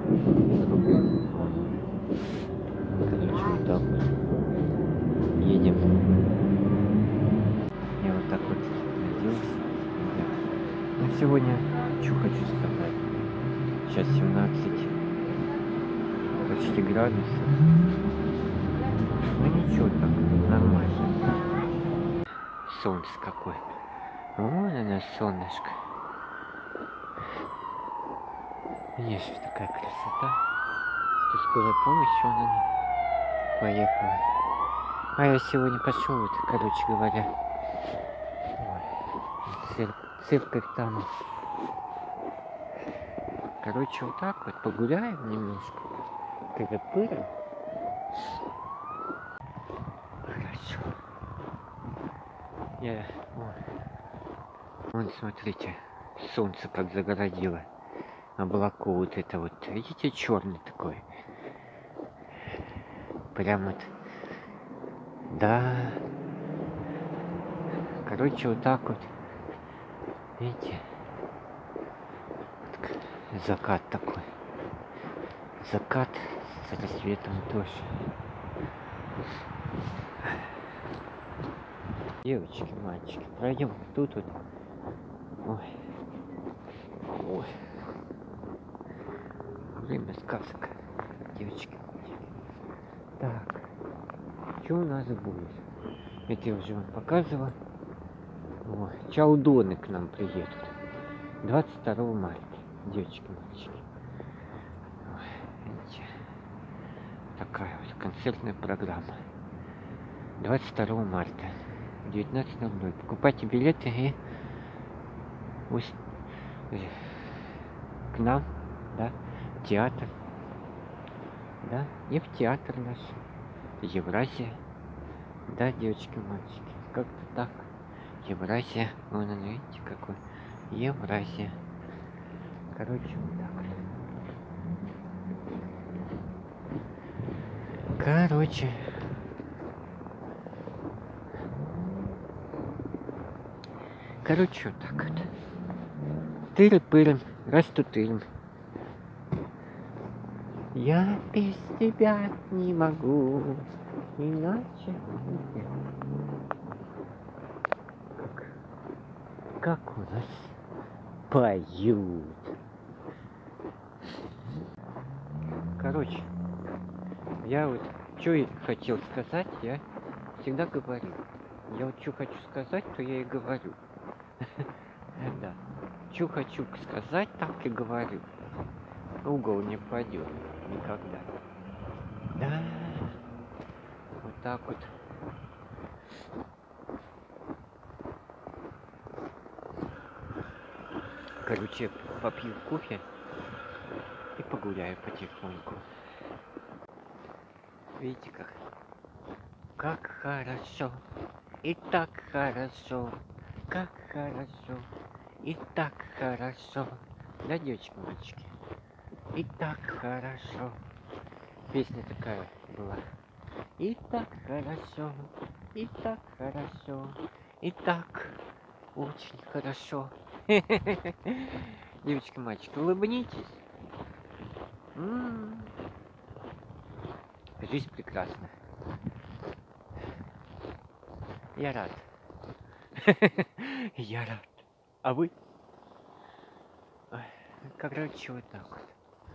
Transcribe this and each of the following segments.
Короче, вот так вот едем. Я вот так вот оделся. Ну, сегодня, что хочу сказать. Сейчас 17 почти градусов. Ну ничего так, нормально. Солнце какое. Вон оно, солнышко. Конечно, такая красота. Тут скорая помощь, вон она поехала. А я сегодня пошел, вот, короче говоря. Ой, церковь там. Короче, вот так вот погуляем немножко. Пыры-пыры. Хорошо. Вон, смотрите, солнце как загородило. Облако вот это вот. Видите, черный такой. Прям вот. Да. Короче, вот так вот. Видите? Вот закат такой. Закат с рассветом тоже. Девочки, мальчики, пройдем тут вот. Ой. Ой. Время сказок. Девочки, мальчики. Так. Что у нас будет? Это я уже вам показывала. Ой. Чалдоны к нам приедут. 22 марта. Девочки, мальчики. Ой, видите? Такая вот концертная программа. 22 марта. 19:00. Покупайте билеты и к нам, да, в театр, да, и в театр наш, Евразия, да, девочки, мальчики, как-то так, Евразия, вон она, видите, какой, Евразия, короче, вот так. Короче, вот так вот. Тыры-пыры, растутырим. Я без тебя не могу, иначе как у нас поют. Короче, я вот что хотел сказать, я всегда говорю. Я вот что хочу сказать, то я и говорю. Да. Что хочу сказать, так и говорю. Угол не пойдет никогда. Да. Вот так вот. Короче, попью кофе и погуляю потихоньку. Видите как? Как хорошо. И так хорошо. Как хорошо. И так хорошо. Да, девочки, мальчики? И так хорошо. Песня такая была. И так хорошо. И так хорошо. И так очень хорошо. Девочки, мальчики, улыбнитесь. Жизнь прекрасна. Я рад. Я рад. А вы? Короче, вот так вот.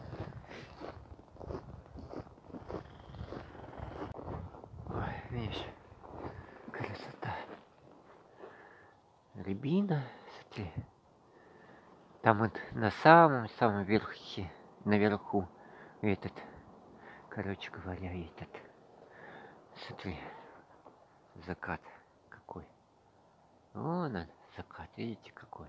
Ой, видишь, красота. Рябина, смотри. Там вот на самом верхе, наверху этот, короче говоря, этот. Смотри, закат какой. Вон он, закат, видите какой.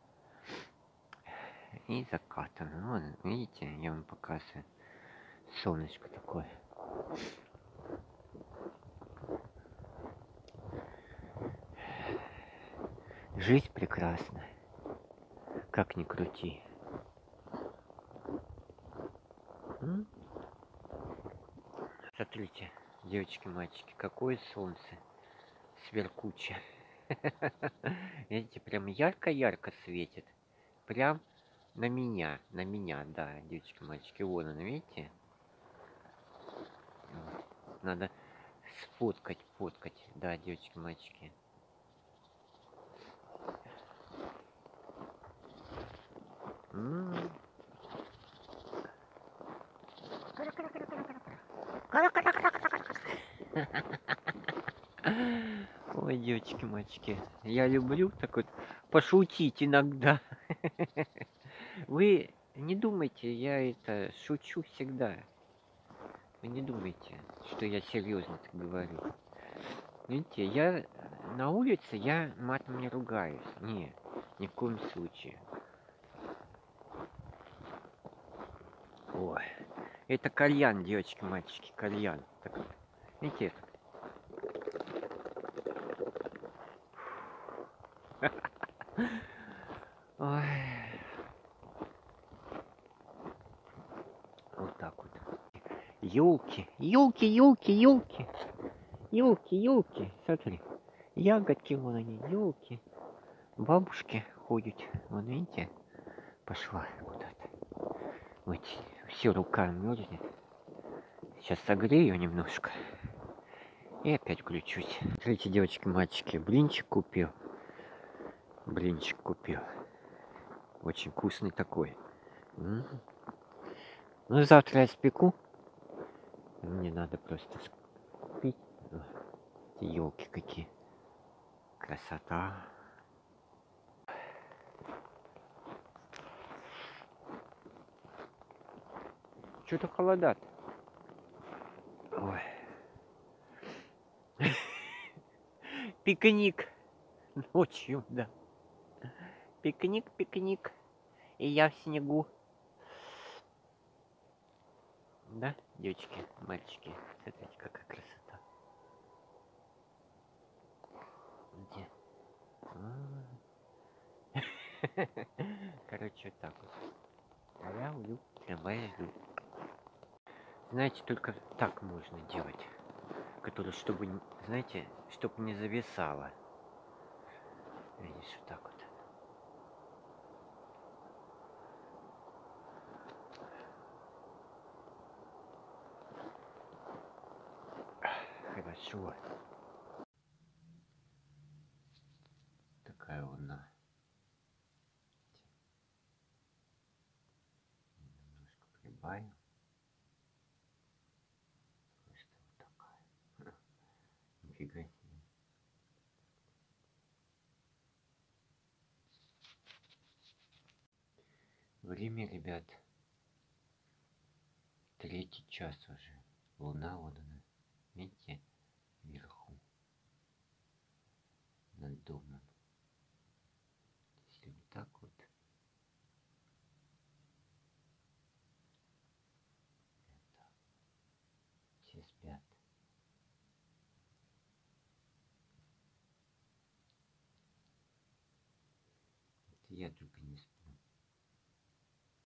И закат он, вон, видите, я вам показываю. Солнышко такое. Жизнь прекрасна. Как ни крути. Смотрите, девочки, мальчики, какое солнце сверкучее. Видите, прям ярко-ярко светит. Прям на меня, да, девочки, мальчики, вон она, видите? Вот. Надо сфоткать, да, девочки, мальчики. Ой, девочки, мальчики, я люблю так вот пошутить иногда. Вы не думайте, я это шучу всегда. Вы не думайте, что я серьезно так говорю. Видите, я на улице я матом не ругаюсь. Не, ни в коем случае. Ой, это кальян, девочки, мальчики, кальян. Так, видите? Ой. Вот так вот. Ёлки, ёлки, ёлки, ёлки. Ёлки, ёлки. Смотри. Ягодки вон они, ёлки. Бабушки ходят. Вон, видите? Пошла куда-то. Вот, все, рука мерзнет. Сейчас согрею немножко. И опять включусь. Смотрите, девочки, мальчики, блинчик купил. Блинчик купил. Очень вкусный такой. Ну, завтра я спеку. Мне надо просто спить. Елки какие. Красота. Что-то холодат. Ой. Пикник. Ночью, да. Пикник, пикник. И я в снегу. Да, девочки, мальчики. Смотрите, какая красота. Где? Короче, вот так вот. А я уйду. Давай жду. Знаете, только так можно делать. Который, чтобы, знаете, чтобы не зависало. Видишь, вот так вот. Хорошо. Такая луна. Немножко прибавим. Просто вот такая. Нифига себе. Время, ребят, 3 час уже. Луна вот она. Видите? Вверху. Над домом. Если вот так вот. Все спят. Это я только не сплю.